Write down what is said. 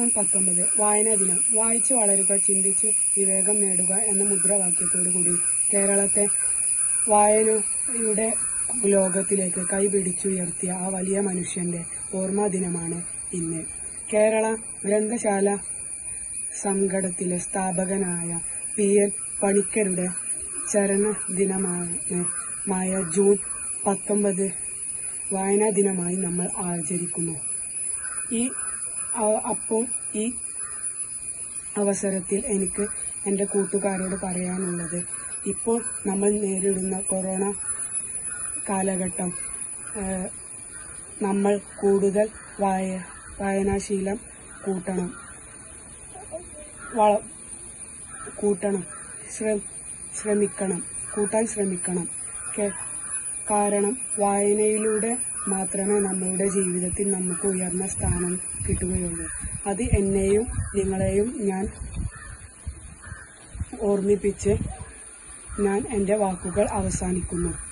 June 19 വായനാ ദിനം. വായിച്ചു വളരുക, ചിന്തിച്ച് വിവേകം നേടുക എന്ന മുദ്രാവാക്യത്തോടുകൂടി കേരളത്തെ വായനയുടെ ലോകത്തിലേക്ക് കൈപിടിച്ചുയർത്തിയ ആ വലിയ മനുഷ്യന്റെ ഓർമ്മാ ദിനമാണ് ഇന്ന്. കേരള ഗ്രന്ഥശാല സംഘടനത്തിലെ സ്ഥാപകനായ P.N. പണിക്കരുടെ ചരമദിനമായ ജൂൺ 19 വായനാ ദിനമായി നമ്മൾ ആചരിക്കുന്നു. ഈ അവസരത്തിൽ എനിക്ക് എൻ്റെ കൂട്ടുകാരോട് പറയാനുള്ളത്, ഇപ്പോൾ നമ്മൾ നേരിടുന്ന കൊറോണ കാലഘട്ടം നമ്മൾ കൂടുതൽ വായനാശീലം കൂട്ടാൻ ശ്രമിക്കണം. കാരണം വായനയിലൂടെ മാത്രമേ നമ്മളുടെ ജീവിതത്തിൽ നമുക്ക് ഉയർന്ന സ്ഥാനം കിട്ടുകയുള്ളൂ. അത് എന്നെയും നിങ്ങളെയും ഞാൻ ഓർമ്മിപ്പിച്ച് ഞാൻ എൻ്റെ വാക്കുകൾ അവസാനിക്കുന്നു.